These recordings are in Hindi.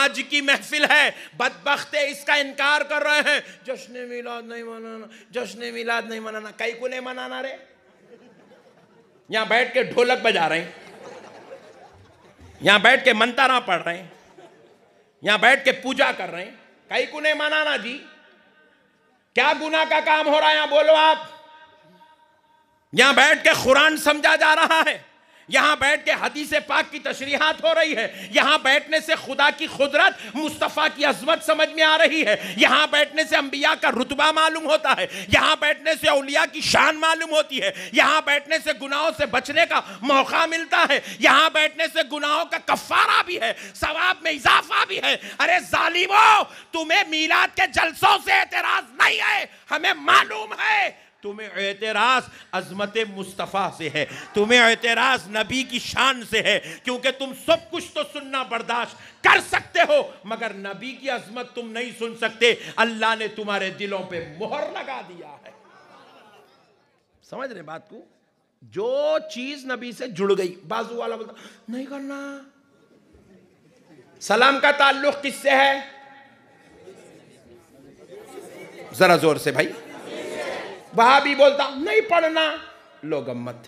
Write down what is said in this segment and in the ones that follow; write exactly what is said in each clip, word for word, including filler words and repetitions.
आज की महफिल है, बदबख्ते इसका इनकार कर रहे हैं। जश्न मिलाद नहीं मनाना, जश्न मिलाद नहीं मनाना। कई को नहीं मनाना रे? यहां बैठ के ढोलक बजा रहे हैं, यहां बैठ के मंतरा पढ़ रहे हैं, यहां बैठ के पूजा कर रहे हैं। कई को नहीं मनाना जी? क्या गुनाह का काम हो रहा है? यहां बोलो आप। यहां बैठ के कुरान समझा जा रहा है, यहां बैठ के हदीस पाक की तशरीहात हो रही है, यहां बैठने से खुदा की कुदरत, मुस्तफ़ा की अजमत समझ में आ रही है, यहां बैठने से अंबिया का रुतबा मालूम होता है, यहां बैठने से औलिया की शान मालूम होती है, यहां बैठने से गुनाहों से बचने का मौका मिलता है, यहां बैठने से गुनाहों का कफ़ारा भी है, सवाब में इजाफा भी है। अरे जालिमो, तुम्हें मीलाद के जलसों से एतराज नहीं है, हमें मालूम है। तुम्हें एतराज अजमत मुस्तफ़ा से है, तुम्हें एतराज नबी की शान से है, क्योंकि तुम सब कुछ तो सुनना बर्दाश्त कर सकते हो, मगर नबी की अजमत तुम नहीं सुन सकते। अल्लाह ने तुम्हारे दिलों पे मोहर लगा दिया है। समझ रहे बात को? जो चीज नबी से जुड़ गई, बाजू वाला बोलता नहीं करना। सलाम का ताल्लुक किससे है? जरा जोर से भाई। वहाबी बोलता नहीं पढ़ना, लो गम्मत।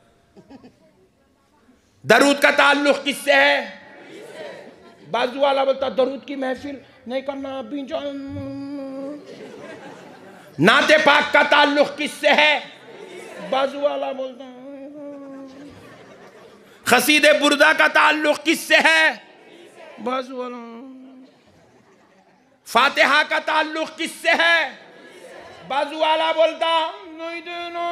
दरूद का ताल्लुक किससे है? बाजू वाला बोलता दरूद की महफिल नहीं करना, अभी जो। नाते पाक का ताल्लुक किससे है? बाजू वाला बोलता। खसीदे बुर्दा का ताल्लुक किससे है? बाजू वाला। फातिहा का ताल्लुक किससे है? बाजू वाला बोलता नहीं देना।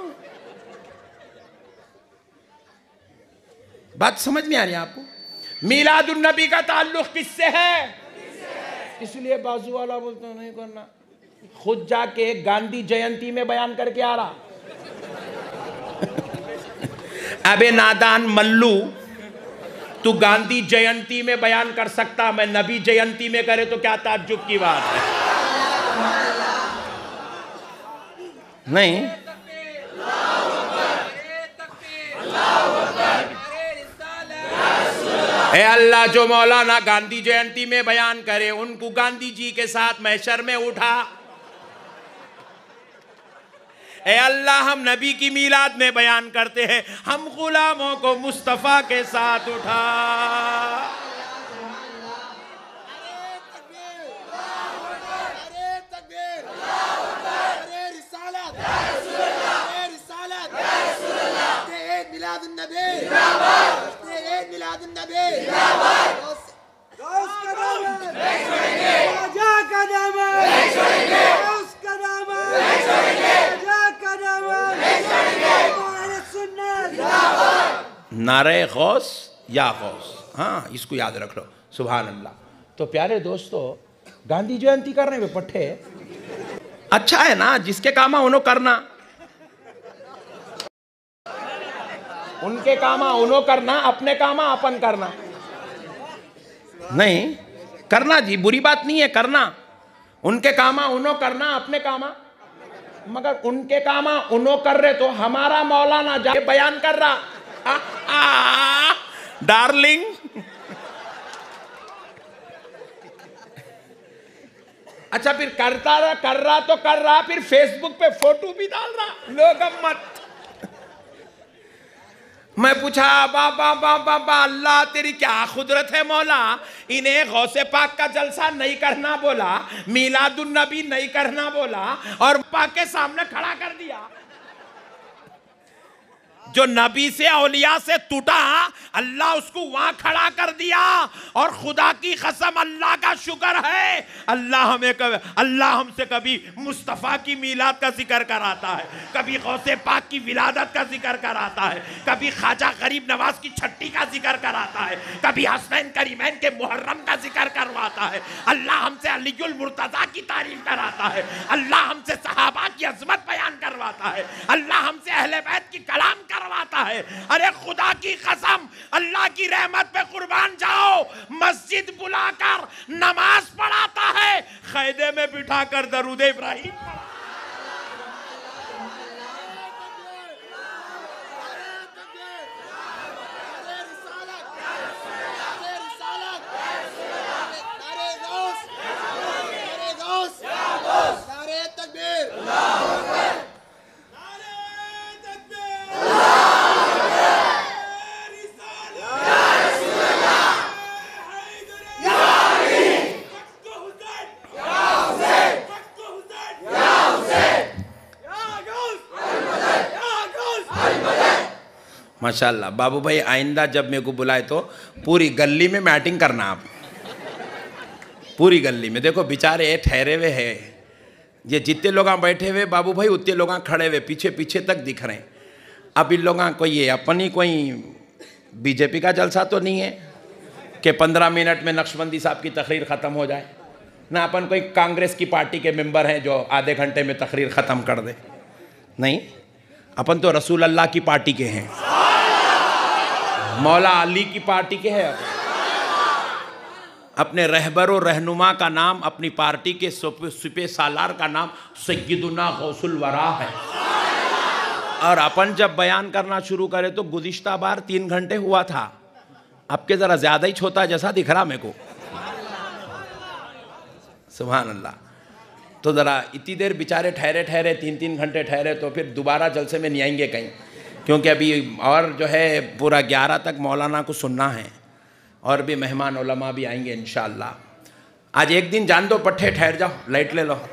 बात समझ में आ रही है आपको? मीलादुन नबी का ताल्लुक किससे है? इसलिए बाजू वाला बोलता नहीं करना। खुद जाके गांधी जयंती में बयान करके आ रहा। अबे नादान मल्लू, तू गांधी जयंती में बयान कर सकता, मैं नबी जयंती में करे तो क्या ताज्जुब की बात है? नहीं। ए अल्लाह, जो मौलाना गांधी जयंती में बयान करे उनको गांधी जी के साथ महशर में उठा। ए अल्लाह, हम नबी की मीलाद में बयान करते हैं, हम गुलामों को मुस्तफ़ा के साथ उठा। नारे गौस या गौस, हाँ इसको याद रख लो। सुभान अल्लाह। तो प्यारे दोस्तों, गांधी जयंती करने में पट्टे अच्छा है ना, जिसके कामा उन्हों करना, उनके कामा उन्हों करना, अपने कामा अपन करना। नहीं करना जी, बुरी बात नहीं है करना। उनके कामा उन्हों करना, अपने कामा। मगर उनके कामा उन्हों कर रहे तो हमारा मौलाना जाके बयान कर रहा, आ, आ, डार्लिंग। अच्छा, फिर करता रहा, कर रहा तो कर रहा, फिर फेसबुक पे फोटो भी डाल रहा, लोग मत। मैं पूछा बाबा बाबा बा, अल्लाह तेरी क्या कुदरत है मौला, इन्हें गौसे पाक का जलसा नहीं करना बोला, मीलादुन नबी नहीं करना बोला, और पाक के सामने खड़ा कर दिया। जो नबी से औलिया से टूटा, अल्लाह उसको वहां खड़ा कर दिया। और खुदा की कसम, अल्लाह का शुक्र है, अल्लाह हमें कभी, अल्लाह हमसे कभी मुस्तफ़ा की मीलाद का जिक्र कराता है, कभी गौसे पाक की विलादत का जिक्र कराता है, कभी ख्वाजा गरीब नवाज की छट्टी का जिक्र कराता है, कभी हसनैन करीमैन के मुहर्रम का जिक्र करवाता है। अल्लाह हमसे अलीउल मुर्तज़ा की तारीफ कराता है, अल्लाह हमसे सहाबा की अज़मत बयान करवाता है, अल्लाह हमसे अहले बैत की कलाम करवाता है। अरे खुदा की कसम, अल्लाह की रहमत पे कुर्बान जाओ, मस्जिद बुलाकर नमाज पढ़ाता है, क़ैदे में बिठाकर दरूद इब्राहिम पढ़ा। माशाल्लाह। बाबू भाई आइंदा जब मेरे को बुलाए तो पूरी गली में मैटिंग करना आप, पूरी गली में। देखो बेचारे ठहरे हुए हैं, ये जितने लोग बैठे हुए बाबू भाई उतने लोग खड़े हुए पीछे पीछे तक दिख रहे हैं। अब इन लोगों कोई ये अपनी कोई बीजेपी का जलसा तो नहीं है कि पंद्रह मिनट में नक्शबंदी साहब की तकरीर ख़त्म हो जाए, ना अपन कोई कांग्रेस की पार्टी के मेंबर हैं जो आधे घंटे में तकरीर ख़त्म कर दे। नहीं, अपन तो रसूल अल्लाह की पार्टी के हैं, मौला अली की पार्टी के हैं। अपने रहबर और रहनुमा का नाम, अपनी पार्टी के सुपे सालार का नाम सय्यदुना गौसुल वरा है। और अपन जब बयान करना शुरू करें तो गुज़िश्ता बार तीन घंटे हुआ था, अब के ज़रा ज़्यादा ही छोटा जैसा दिख रहा मेरे को। सुभान अल्लाह। तो ज़रा इतनी देर बेचारे ठहरे ठहरे तीन तीन घंटे ठहरे तो फिर दोबारा जलसे में नहीं आएंगे कहीं, क्योंकि अभी और जो है पूरा ग्यारह तक मौलाना को सुनना है और भी मेहमान उलमा भी आएंगे इंशाअल्लाह। आज एक दिन जान दो पट्टे, ठहर जाओ, लाइट ले लो,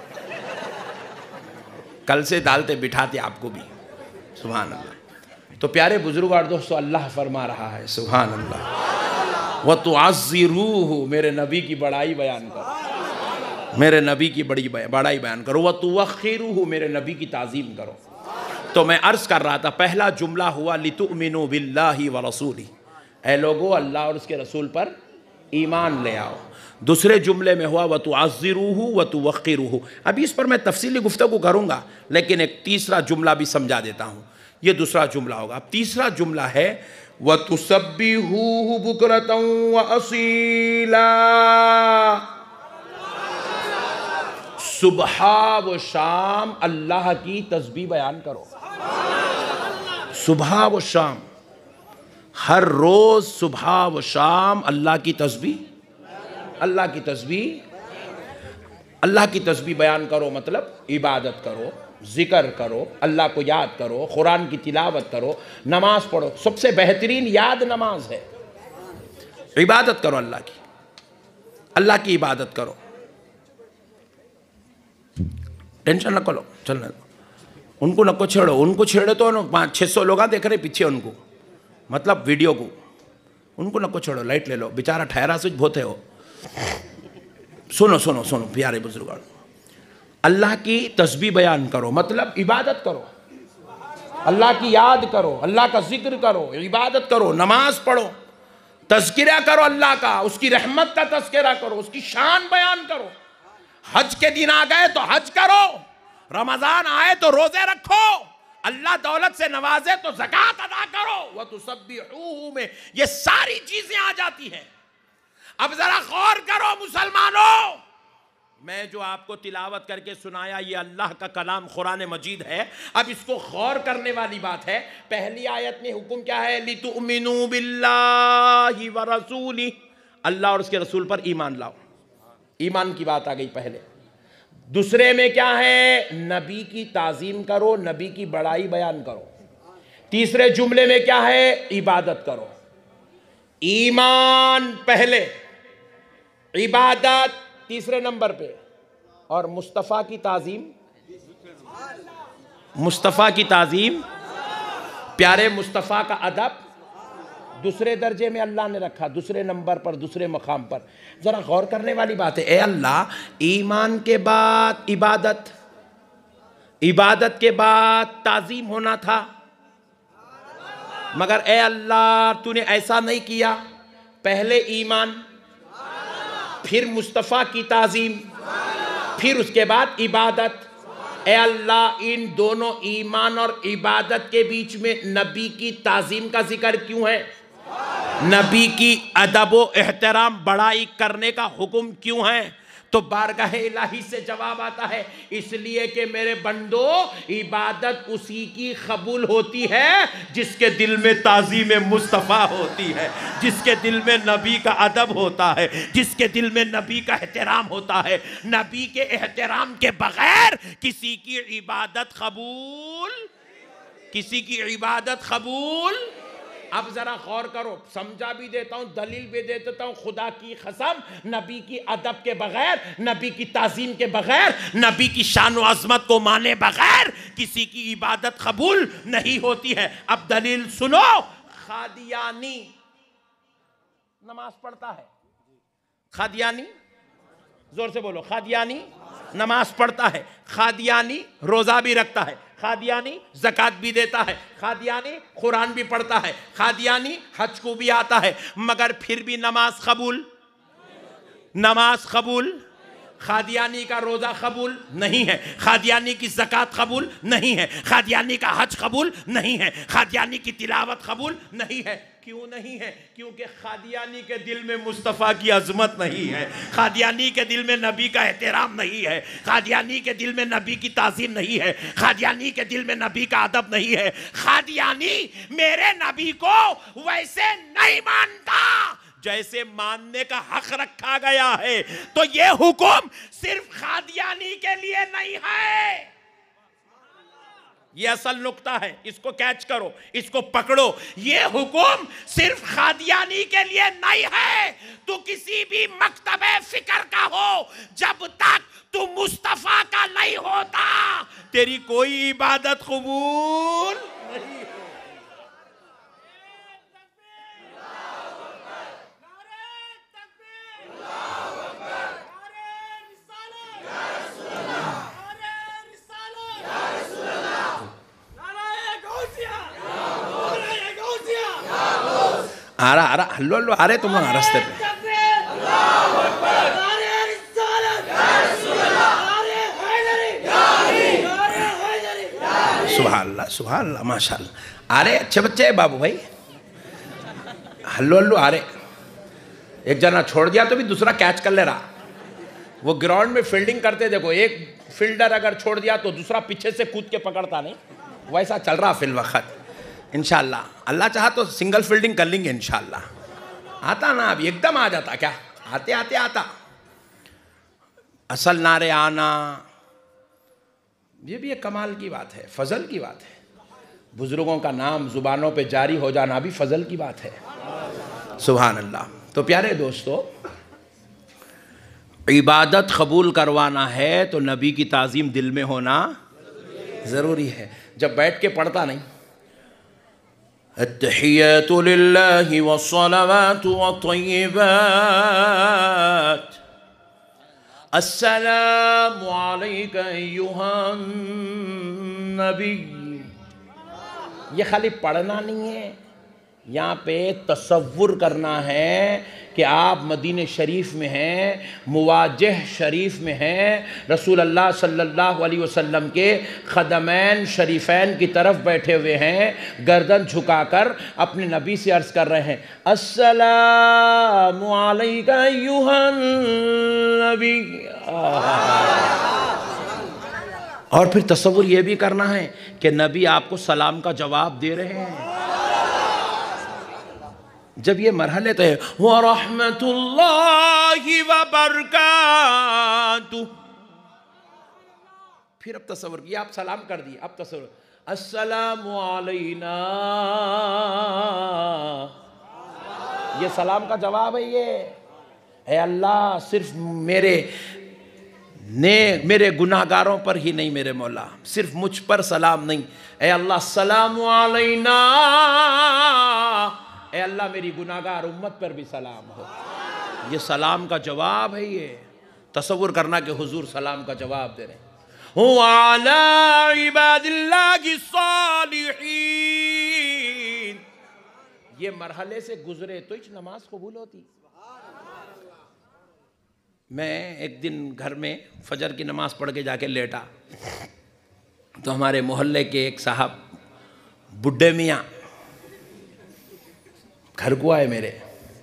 कल से डालते बिठाते आपको भी। सुभान अल्लाह। तो प्यारे बुजुर्ग और दोस्तों, अल्लाह फरमा रहा है सुभान अल्लाह, व तुअज़्ज़िरूहु, मेरे नबी की बड़ाई बयान करो, मेरे नबी की बड़ी बड़ाई बयान करो। व तुवक़्क़िरूहु, मेरे नबी की ताज़ीम करो। तो मैं अर्ज़ कर रहा था, पहला जुमला हुआ लितुमिनु बिल्लाहि व रसूली, ऐ लोगो अल्लाह और उसके रसूल पर ईमान ले आओ। दूसरे जुमले में हुआ व तुअज़्ज़िरूहु व तुवक़्क़िरूहु। अभी इस पर मैं तफसीली गुफ्तगू करूँगा, लेकिन एक तीसरा जुमला भी समझा देता हूँ। ये दूसरा जुमला होगा। अब तीसरा जुमला है व तुसब्बिहूहु बुकरतन व असीला, सुबह व शाम अल्लाह की तस्बीह बयान करो। सुबह व शाम, हर रोज सुबह व शाम अल्लाह की तस्बीह, अल्लाह की तस्बीह, अल्लाह की तस्बीह बयान करो। मतलब इबादत करो, जिक्र करो, अल्लाह को याद करो, कुरान की तिलावत करो, नमाज पढ़ो। सबसे बेहतरीन याद नमाज है। इबादत करो अल्लाह की, अल्लाह की इबादत करो। टेंशन न करो, चलने दो, उनको नको छेड़ो। उनको छेड़े तो पाँच छः सौ लोग देख रहे पीछे उनको, मतलब वीडियो को, उनको नको छेड़ो। लाइट ले लो, बेचारा ठहरा से भोते हो। सुनो सुनो सुनो प्यारे बुजुर्ग, अल्लाह की तस्बीह बयान करो, मतलब इबादत करो, अल्लाह की याद करो, अल्लाह का जिक्र करो, इबादत करो, नमाज पढ़ो, तज़किरा करो अल्लाह का, उसकी रहमत का तज़किरा करो, उसकी शान बयान करो। हज के दिन आ गए तो हज करो, रमजान आए तो रोजे रखो, अल्लाह दौलत से नवाजे तो ज़कात अदा करो। वह तुसब्बिहूहु में ये सारी चीजें आ जाती हैं। अब जरा गौर करो मुसलमानों, मैं जो आपको तिलावत करके सुनाया ये अल्लाह का कलाम कुरान मजीद है। अब इसको गौर करने वाली बात है। पहली आयत में हुक्म क्या है? लितुमिनु बिल्लाहि व रसूली, अल्लाह और उसके रसूल पर ईमान लाओ। ईमान की बात आ गई पहले। दूसरे में क्या है? नबी की ताजीम करो, नबी की बड़ाई बयान करो। तीसरे जुमले में क्या है? इबादत करो। ईमान पहले, इबादत तीसरे नंबर पे, और मुस्तफ़ा की ताजीम, मुस्तफ़ा की ताजीम, प्यारे मुस्तफ़ा का अदब दूसरे दर्जे में अल्लाह ने रखा, दूसरे नंबर पर, दूसरे मकाम पर। ज़रा गौर करने वाली बात है। ए अल्लाह, ईमान के बाद इबादत, इबादत के बाद ताजीम होना था, मगर ए अल्लाह तूने ऐसा नहीं किया। पहले ईमान, फिर मुस्तफ़ा की ताजीम, फिर उसके बाद इबादत। ए अल्लाह, इन दोनों ईमान और इबादत के बीच में नबी की ताजीम का जिक्र क्यों है? नबी की अदब व एहतराम बड़ाई करने का हुक्म क्यों है? तो बारगाह इलाही से जवाब आता है, इसलिए कि मेरे बंदो, इबादत उसी की कबूल होती है जिसके दिल में ताज़ीम मुस्तफ़ा होती है, जिसके दिल में नबी का अदब होता है, जिसके दिल में नबी का एहतराम होता है। नबी के एहतराम के बगैर किसी की इबादत कबूल, किसी की इबादत कबूल। अब जरा गौर करो, समझा भी देता हूँ, दलील भी दे देता हूँ। खुदा की कसम, नबी की अदब के बगैर, नबी की ताज़ीम के बगैर, नबी की शान व अज़मत को माने बगैर किसी की इबादत कबूल नहीं होती है। अब दलील सुनो, खादियानी नमाज पढ़ता है। खादियानी, जोर से बोलो, खादियानी नमाज पढ़ता है, खादियानी रोजा भी रखता है, खादियानी ज़कात भी देता है, खादियानी कुरान भी पढ़ता है, खादियानी हज को भी आता है, मगर फिर भी नमाज कबूल, नमाज कबूल, खादियानी का रोज़ा कबूल नहीं है, खादियानी की ज़कात कबूल नहीं है, खादियानी का हज कबूल नहीं है, खादियानी की तिलावत कबूल नहीं है। क्यों नहीं है? क्योंकि खादियानी के दिल में मुस्तफ़ा की अजमत नहीं है, खादियानी के दिल में नबी का एहतराम नहीं है, खादियानी के दिल में नबी की ताज़ीम नहीं है, खादियानी के दिल में नबी का अदब नहीं है। खादियानी मेरे नबी को वैसे नहीं मानता जैसे मानने का हक रखा गया है। तो ये हुक्म सिर्फ खादियानी के लिए नहीं है। ये असल नुक्ता है, इसको कैच करो, इसको पकड़ो। ये हुक्म सिर्फ खादियानी के लिए नहीं है। तू किसी भी मकतबे फिक्र का हो, जब तक तू मुस्तफा का नहीं होता तेरी कोई इबादत कबूल नहीं। आ रहा आ रहा हल्लो हल्लो आ रहे तुम लोग रास्ते पे। सुभान अल्लाह सुभान अल्लाह माशाअल्लाह। आ रहे अच्छे बच्चे है बाबू भाई, हल्लो हल्लो आ रहे। एक जना छोड़ दिया तो भी दूसरा कैच कर ले रहा। वो ग्राउंड में फील्डिंग करते देखो, एक फील्डर अगर छोड़ दिया तो दूसरा पीछे से कूद के पकड़ता नहीं, वैसा चल रहा फिल वक्त। इंशाल्लाह अल्लाह चाहा तो सिंगल फील्डिंग कर लेंगे इंशाल्लाह। आता ना अभी एकदम आ जाता क्या, आते आते आता। असल नारे आना ये भी एक कमाल की बात है, फजल की बात है। बुजुर्गों का नाम जुबानों पे जारी हो जाना भी फजल की बात है। सुभान अल्लाह। तो प्यारे दोस्तों, इबादत कबूल करवाना है तो नबी की ताज़ीम दिल में होना ज़रूरी है। जब बैठ के पढ़ता नहीं, अत्तहिय्यातु लिल्लाहि वस्सलावातु वत्तय्यिबात, अस्सलामु अलैका अय्युहन नबी। ये खाली पढ़ना नहीं है, यहाँ पे तसव्वुर करना है कि आप मदीने शरीफ में हैं, मुवाजह शरीफ में हैं, रसूल अल्लाह सल्लल्लाहु अलैहि वसल्लम के ख़दमैन शरीफैन की तरफ बैठे हुए हैं, गर्दन झुकाकर अपने नबी से अर्ज़ कर रहे हैं अस्सलामु अलैका अय्युहन नबी। और फिर तसव्वुर ये भी करना है कि नबी आपको सलाम का जवाब दे रहे हैं। जब ये मरहले तो है व रहमतुल्लाहि व बरकातुहू, फिर अब तसव्वुर किया, आप सलाम कर दिए, अब तसव्वुर अस्सलामु अलैना, ये सलाम का जवाब है। ये है अल्लाह सिर्फ मेरे ने मेरे गुनाहगारों पर ही नहीं मेरे मौला, सिर्फ मुझ पर सलाम नहीं, ए अल्लाह सलामु अलैना, ए अल्लाह मेरी गुनाहगार उम्मत पर भी सलाम हो। ये सलाम का जवाब है। ये तसव्वुर करना कि हुजूर सलाम का जवाब दे रहे हैं। अला इबादिल्लाहि सालिहीन, ये मरहले से गुजरे तो इच नमाज कबूल होती। मैं एक दिन घर में फजर की नमाज पढ़ के जाके लेटा तो हमारे मोहल्ले के एक साहब बुड्ढे मियाँ घर को आए, मेरे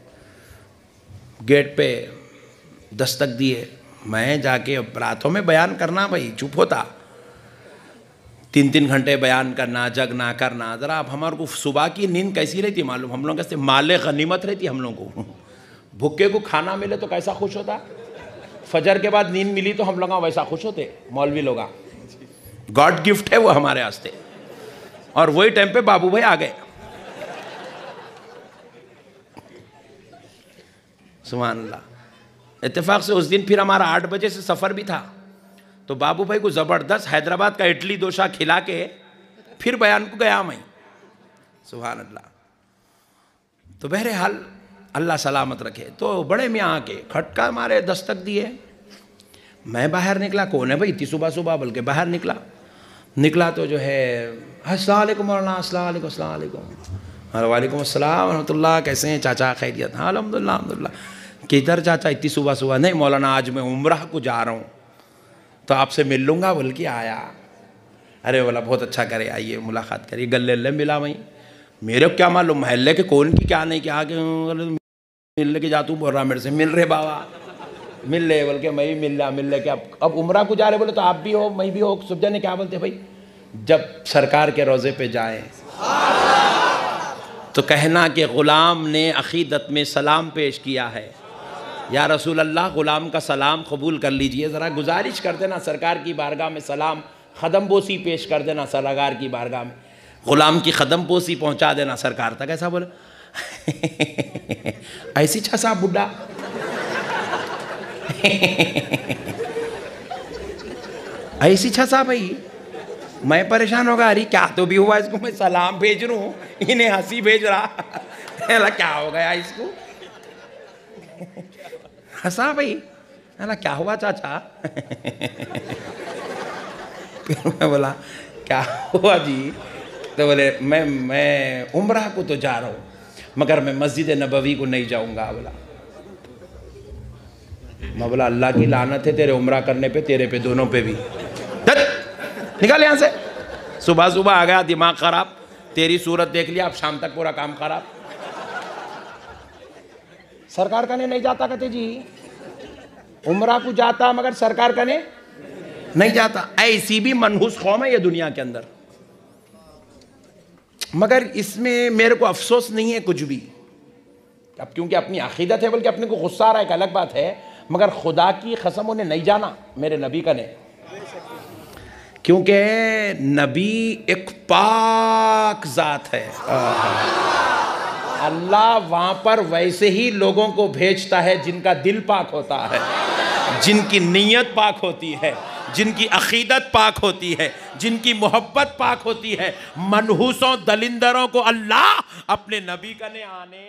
गेट पे दस्तक दिए। मैं जाके रातों में बयान करना भाई चुप होता, तीन तीन घंटे बयान करना, जगना करना। ज़रा आप हमारे को सुबह की नींद कैसी रहती मालूम, हम लोग कैसे माले गनीमत रहती हम लोग को। भूखे को खाना मिले तो कैसा खुश होता, फजर के बाद नींद मिली तो हम लोग वैसा खुश होते मौलवी लोग। गॉड गिफ्ट है वो हमारे वास्ते। और वही टाइम पे बाबू भाई आ गए, सुभान अल्लाह। इत्तेफाक से उस दिन फिर हमारा आठ बजे से सफ़र भी था, तो बाबू भाई को ज़बरदस्त हैदराबाद का इडली डोसा खिला के फिर बयान को गया मैं, सुभान अल्लाह। तो बहरहाल अल्लाह सलामत रखे। तो बड़े मियाँ आके खटका मारे, दस्तक दिए। मैं बाहर निकला, कौन है भाई इतनी सुबह सुबह, बल्कि बाहर निकला निकला तो जो है अस्सलाम वालेकुम मौलाना, अस्सलाम वालेकुम, अस्सलाम वालेकुम। वालेकुम अस्सलाम रहमतुल्लाह, कैसे हैं चाचा, खैरियत? हाँ अल्हम्दुलिल्लाह अल्हम्दुलिल्लाह। किधर चाचा इतनी सुबह सुबह? नहीं मौलाना आज मैं उम्रह को जा रहा हूँ तो आपसे मिल लूँगा बोल के आया। अरे बोला बहुत अच्छा करे, आइए मुलाकात करिए। गले गले मिला वहीं। मेरे को क्या मालूम महल्ले के कौन की क्या नहीं, क्या मिलने के जातू बोल रहा मेरे से, मिल रहे बाबा मिल रहे, बोल के मैं भी मिल रहा मिल रहे क्या अब उम्रा को जा रहे, बोले तो आप भी हो मैं भी हो। सुबजा ने क्या बोलते भाई, जब सरकार के रोज़े पे जाएं तो कहना कि ग़ुलाम ने अक़ीदत में सलाम पेश किया है, या रसूल अल्लाह ग़ुलाम का सलाम कबूल कर लीजिए। ज़रा गुजारिश कर देना सरकार की बारगाह में सलाम ख़दम बोसी पेश कर देना, सरकार की बारगाह में ग़ुलाम की ख़दम बोसी पहुँचा देना सरकार तक। ऐसा बोला ऐसी छा साहब बुढ़ा ऐसी छा साहब भाई, मैं परेशान होगा। अरे क्या तो भी हुआ इसको, मैं सलाम भेज रहा हूँ इन्हें हंसी भेज रहा क्या हो गया इसको हंसा भाई। अला क्या हुआ चाचा फिर मैं बोला क्या हुआ जी? तो बोले मैं मैं उम्रा को तो जा रहा हूँ मगर मैं मस्जिद नबवी को नहीं जाऊँगा। बोला मैं बोला अल्लाह की लानत है तेरे उम्रा करने पे, तेरे पे, दोनों पे भी। निकल यहाँ से। सुबह सुबह आ गया, दिमाग खराब, तेरी सूरत देख लिया, अब शाम तक पूरा काम खराब। सरकार का ने नहीं जाता कहते जी, उम्रा को जाता मगर सरकार का ने नहीं जाता। ऐसी भी मनहूस कौम है ये दुनिया के अंदर। मगर इसमें मेरे को अफसोस नहीं है कुछ भी, अब क्योंकि अपनी अकीदत है, बल्कि अपने को गुस्सा आ रहा है एक अलग बात है। मगर खुदा की कसम उन्हें नहीं जाना मेरे नबी का ने, क्योंकि नबी एक पाक ज़ात है। अल्लाह वहाँ पर वैसे ही लोगों को भेजता है जिनका दिल पाक होता है, जिनकी नीयत पाक होती है, जिनकी अकीदत पाक होती है, जिनकी मोहब्बत पाक होती है। मनहूसों दलिंदरों को अल्लाह अपने नबी का ने आने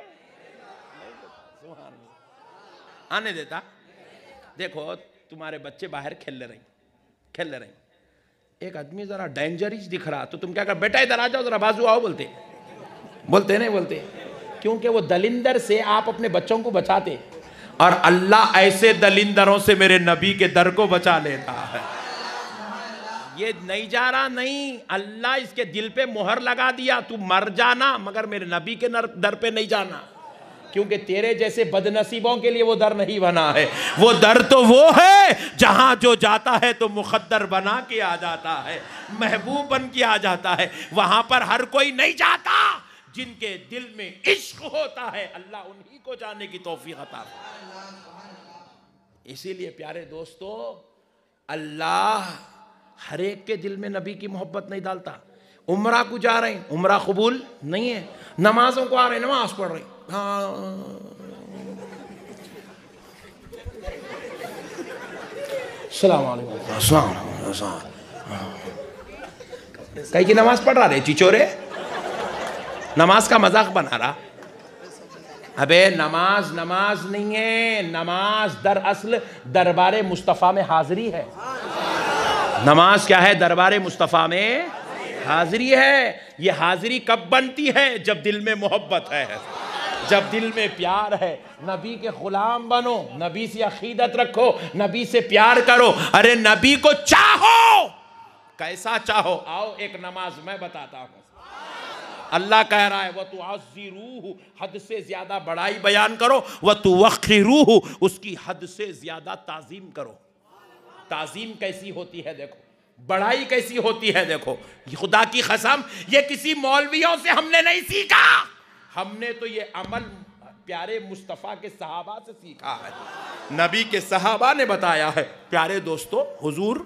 आने देता। देखो तुम्हारे बच्चे बाहर खेल रहे खेल रहे, एक आदमी जरा डेंजरस दिख रहा तो तुम क्या कर, बेटा इधर आ जाओ जरा बाजू आओ, बोलते बोलते नहीं बोलते? क्योंकि वो दलिंदर से आप अपने बच्चों को बचाते, और अल्लाह ऐसे दलिंदरों से मेरे नबी के दर को बचा लेता है। ये नहीं जा रहा नहीं, अल्लाह इसके दिल पे मोहर लगा दिया, तू मर जाना मगर मेरे नबी के दर पे नहीं जाना, क्योंकि तेरे जैसे बदनसीबों के लिए वो दर नहीं बना है। वो दर तो वो है जहां जो जाता है तो मुकद्दर बना के आ जाता है, महबूब बन के आ जाता है। वहां पर हर कोई नहीं जाता, जिनके दिल में इश्क होता है अल्लाह उन्हीं को जाने की तौफीक अता फरमाता। इसीलिए प्यारे दोस्तों, अल्लाह हर एक के दिल में नबी की मोहब्बत नहीं डालता। उम्रा को जा रहे हैं, उम्रा कबूल नहीं है। नमाजों को आ रहे हैं, नमाज पढ़ रहे हैं, कहीं की नमाज पढ़ रहा रे चिचोरे, नमाज का मजाक बना रहा। अबे नमाज नमाज नहीं है, नमाज दरअसल दरबारे मुस्तफ़ा में हाजिरी है। नमाज क्या है? दरबारे मुस्तफ़ा में हाजिरी है। ये हाजिरी कब बनती है? जब दिल में मोहब्बत है, जब दिल में प्यार है। नबी के गुलाम बनो, नबी से अकीदत रखो, नबी से प्यार करो। अरे नबी को चाहो, कैसा चाहो? आओ एक नमाज मैं बताता हूँ। अल्लाह कह रहा है वह तो आज़िरूहु, हद से ज्यादा बड़ाई बयान करो, वह तो वक़िरूहु, उसकी हद से ज्यादा ताजीम करो। ताजीम कैसी होती है देखो, बड़ाई कैसी होती है देखो। खुदा की कसम ये किसी मौलवियों से हमने नहीं सीखा, हमने तो ये अमल प्यारे मुस्तफ़ा के सहाबा से सीखा है। नबी के सहाबा ने बताया है। प्यारे दोस्तों, हुजूर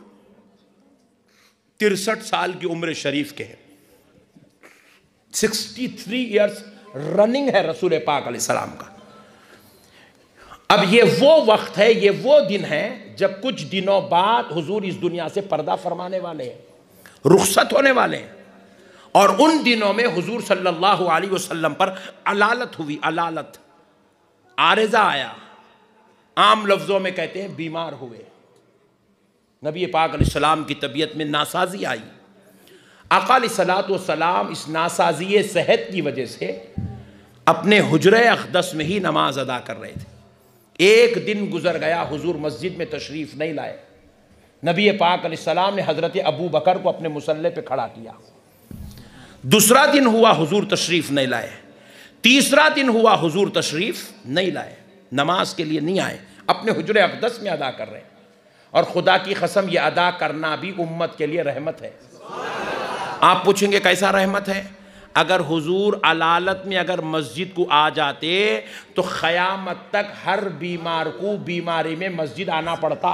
तिरसठ साल की उम्र शरीफ के हैं, सिक्सटी थ्री ईयर्स रनिंग है रसूल पाक अलैहिस्सलाम का। अब ये वो वक्त है, ये वो दिन है जब कुछ दिनों बाद हुजूर इस दुनिया से पर्दा फरमाने वाले हैं, रुखसत होने वाले हैं। और उन दिनों में हुजूर सल्लल्लाहु अलैहि वसल्लम पर अलालत हुई। अलालत आरिज़ा आया, आम लफ्ज़ों में कहते हैं बीमार हुए। नबी पाक अलैहिस्सलाम की तबीयत में नासाजी आई। आका अलैहिस्सलातु वस्सलाम इस नासाजी सेहत की वजह से अपने हुजरे अक़दस में ही नमाज अदा कर रहे थे। एक दिन गुजर गया, हुजूर मस्जिद में तशरीफ़ नहीं लाए। नबी पाक अलैहिस्सलाम ने हज़रत अबू बकर को अपने मुसल्ले पे खड़ा किया। दूसरा दिन हुआ, हुजूर तशरीफ़ नहीं लाए। तीसरा दिन हुआ, हुजूर तशरीफ़ नहीं लाए, नमाज के लिए नहीं आए, अपने हुजरे अक़दस में अदा कर रहे हैं। और खुदा की कसम, ये अदा करना भी उम्मत के लिए रहमत है। आप पूछेंगे कैसा रहमत है? अगर हुजूर अलालत में अगर मस्जिद को आ जाते तो क़यामत तक हर बीमार को बीमारी में मस्जिद आना पड़ता।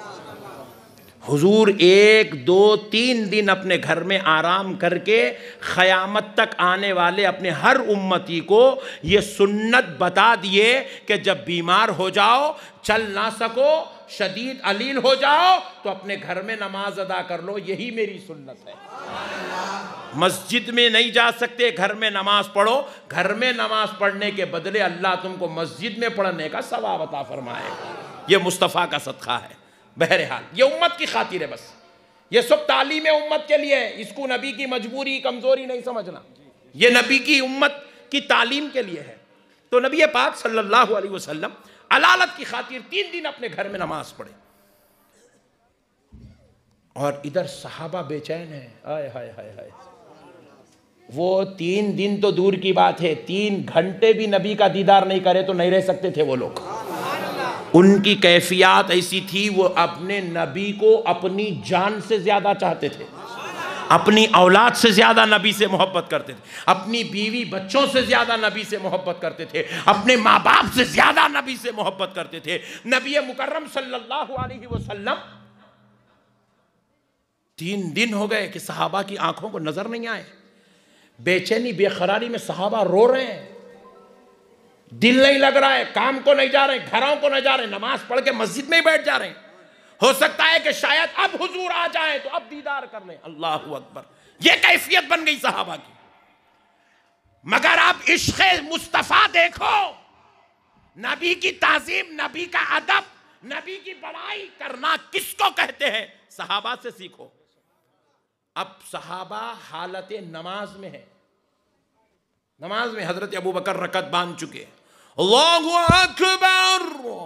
हुजूर एक दो तीन दिन अपने घर में आराम करके क़यामत तक आने वाले अपने हर उम्मती को ये सुन्नत बता दिए कि जब बीमार हो जाओ, चल ना सको, शदीद अलील हो जाओ, तो अपने घर में नमाज अदा कर लो, यही मेरी सुन्नत है। मस्जिद में नहीं जा सकते, घर में नमाज पढ़ो। घर में नमाज पढ़ने के बदले अल्लाह तुमको मस्जिद में पढ़ने का सवाब अता फरमाएगा। ये मुस्तफ़ा का सदका है। बहरहाल ये उम्मत की खातिर है, बस ये सब तालीम उम्मत के लिए है। इसको नबी की मजबूरी कमज़ोरी नहीं समझना, ये नबी की उम्मत की तालीम के लिए है। तो नबी पाक सल्लल्लाहु अलैहि वसल्लम अलालत की खातिर तीन दिन अपने घर में नमाज पढ़े। और इधर सहाबा बेचैन है। हाय हाय हाय हाय, वो तीन दिन तो दूर की बात है, तीन घंटे भी नबी का दीदार नहीं करे तो नहीं रह सकते थे वो लोग। उनकी कैफियत ऐसी थी, वो अपने नबी को अपनी जान से ज़्यादा चाहते थे, अपनी औलाद से ज़्यादा नबी से मोहब्बत करते थे, अपनी बीवी बच्चों से ज़्यादा नबी से मोहब्बत करते थे, अपने माँ बाप से ज़्यादा नबी से मोहब्बत करते थे। नबी मुकर्रम सल्लल्लाहु अलैहि वसल्लम तीन दिन हो गए कि सहाबा की आंखों को नज़र नहीं आए। बेचैनी बेकरारी में सहाबा रो रहे हैं, दिल नहीं लग रहा है, काम को नहीं जा रहे, घरों को नहीं जा रहे, नमाज पढ़ के मस्जिद में ही बैठ जा रहे हैं। हो सकता है कि शायद अब हुजूर आ जाए तो अब दीदार कर लें। अल्लाहु अकबर, ये कैफियत बन गई सहाबा की। मगर अब इश्क़ मुस्तफ़ा देखो, नबी की ताज़ीम, नबी का अदब, नबी की बड़ाई करना किसको कहते हैं? सहाबा से सीखो। अब सहाबा हालत नमाज में है, नमाज में हजरत अबू बकर रकत बांध चुके, अल्लाहु अकबर,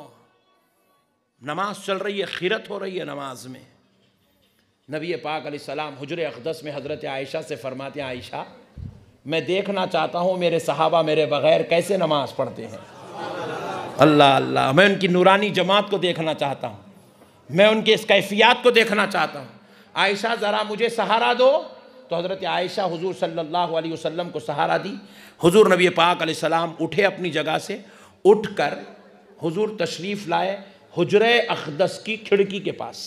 नमाज चल रही है, खिरत हो रही है नमाज में। नबी पाक अलैहिस्सलाम हुजरे अक़दस में हजरत आयशा से फरमाते हैं, आयशा मैं देखना चाहता हूँ मेरे सहाबा मेरे बग़ैर कैसे नमाज पढ़ते हैं। अल्लाह अल्लाह, मैं उनकी नूरानी जमात को देखना चाहता हूँ, मैं उनके इस कैफियत को देखना चाहता हूँ। आयशा ज़रा मुझे सहारा दो। तो हज़रत आयशा हुजूर सल्लल्लाहु अलैहि वसल्लम को सहारा दी। हुजूर नबी पाक अलैहिस्सलाम उठे अपनी जगह से, उठकर हुजूर तशरीफ़ लाए हुजरे अक़दस की खिड़की के पास।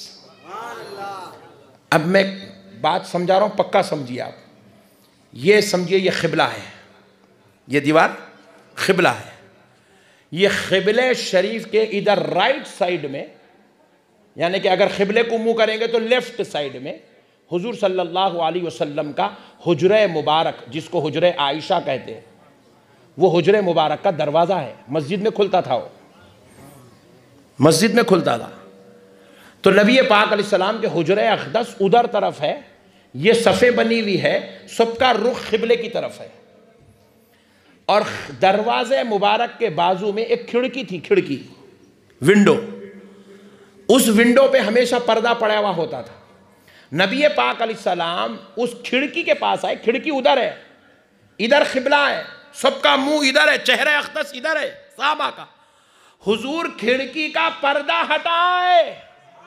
अब मैं बात समझा रहा हूँ, पक्का समझिए आप। ये समझिए ये क़िबला है, ये दीवार क़िबला है। ये क़िबले शरीफ के इधर राइट साइड में, यानी कि अगर क़िबले को मुँह करेंगे तो लेफ्ट साइड में हुजूर सल्लल्लाहु अलैहि वसल्लम का हुजरे मुबारक, जिसको हुजरे आयशा कहते हैं, वो हुजरे मुबारक का दरवाज़ा है। मस्जिद में खुलता था, वो मस्जिद में खुलता था। तो नबी पाक अलैहिस्सलाम के हुजरे अक़दस उधर तरफ है, ये सफ़े बनी हुई है, सबका रुख क़िबले की तरफ है। और दरवाज़े मुबारक के बाजू में एक खिड़की थी, खिड़की विंडो। उस विंडो पे हमेशा पर्दा पड़ा हुआ होता था। नबी पाक अलैहिस्सलाम उस खिड़की के पास आए, खिड़की उधर है, इधर क़िबला है, सबका मुंह इधर है, चेहरे अक़दस इधर है सहाबा का। हुजूर खिड़की का पर्दा हटाए,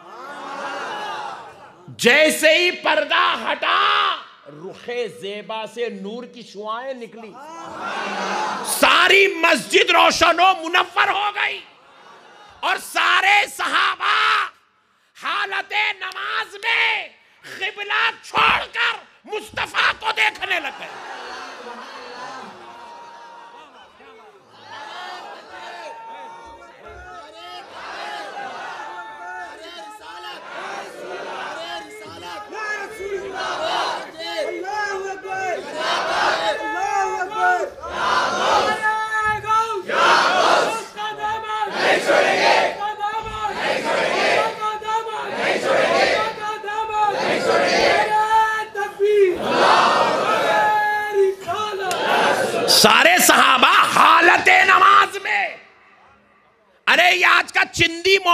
जैसे ही पर्दा हटा रुखे ज़ेबा से नूर की शुआएं निकली, सारी मस्जिद रोशनो मुनव्वर हो गई और सारे सहाबा हालते नमाज में क़िबला छोड़कर मुस्तफ़ा को देखने लग गए।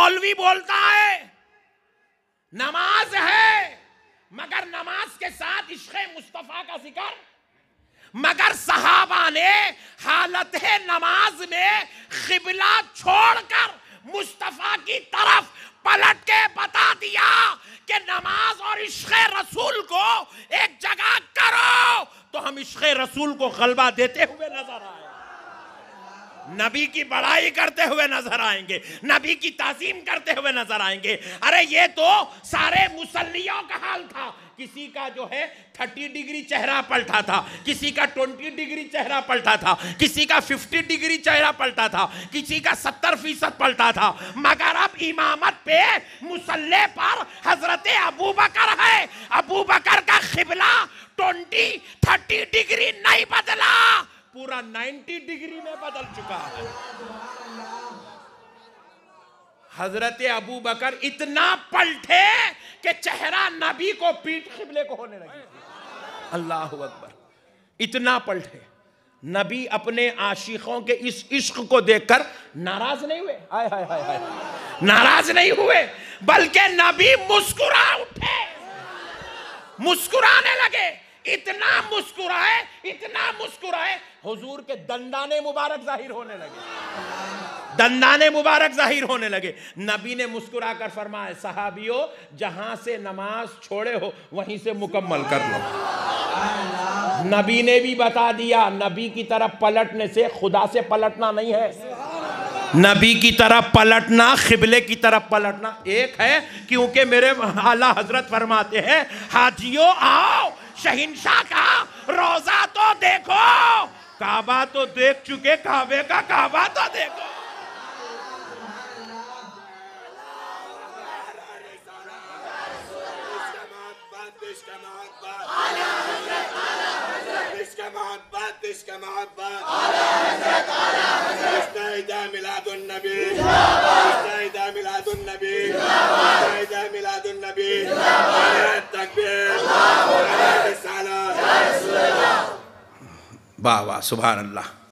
मौलवी बोलता है नमाज है, मगर नमाज के साथ इश्क़ मुस्तफ़ा का जिक्र, मगर सहाबा ने हालत है नमाज में क़िबला छोड़कर मुस्तफ़ा की तरफ पलट के बता दिया कि नमाज और इश्क़ रसूल को एक जगह करो, तो हम इश्क़ रसूल को गलबा देते हुए नजर आए, नबी की बड़ाई करते हुए नजर आएंगे, नबी की ताज़ीम करते हुए नजर आएंगे। अरे ये तो सारे मुसल्लियों का हाल था, किसी का जो है थर्टी डिग्री चेहरा पलटा था, किसी का ट्वेंटी डिग्री चेहरा पलटा था, किसी का फिफ्टी डिग्री चेहरा पलटा था, किसी का सत्तर फीसद पलटा था, मगर अब इमामत पे मुसल्ले पर हजरत अबू बकर है, अबू बकर का क़िबला ट्वेंटी थर्टी डिग्री नहीं बदला, पूरा नाइन्टी डिग्री में बदल चुका है। हजरत अबू बकर इतना पलटे कि चेहरा नबी को पीठ क़िबले को होने लगी। अल्लाह अकबर, इतना पलटे। नबी अपने आशिकों के इस इश्क को देखकर नाराज नहीं हुए, हाय हाय हाय हाय, नाराज नहीं हुए, बल्कि नबी मुस्कुरा उठे, मुस्कुराने लगे, इतना मुस्कुराए, इतना मुस्कुराए, हुजूर के दंदाने मुबारक जाहिर होने लगे, दंदाने मुबारक जाहिर होने लगे। नबी ने मुस्कुरा कर फरमाया, सहाबियों जहां से नमाज छोड़े हो वहीं से मुकम्मल कर लो। नबी ने भी बता दिया, नबी की तरफ पलटने से खुदा से पलटना नहीं है, नबी की तरफ पलटना क़िबले की तरफ पलटना एक है। क्योंकि मेरे आला हजरत फरमाते हैं, हाजियों आओ शहिंशाह का रोजा तो देखो, काबा तो देख चुके, काबे का काबा तो देखो। वाह वाह, सुभान अल्लाह।